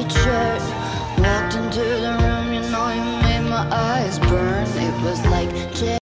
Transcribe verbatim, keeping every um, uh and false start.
white shirt. Walked into the room, you know you made my eyes burn. It was like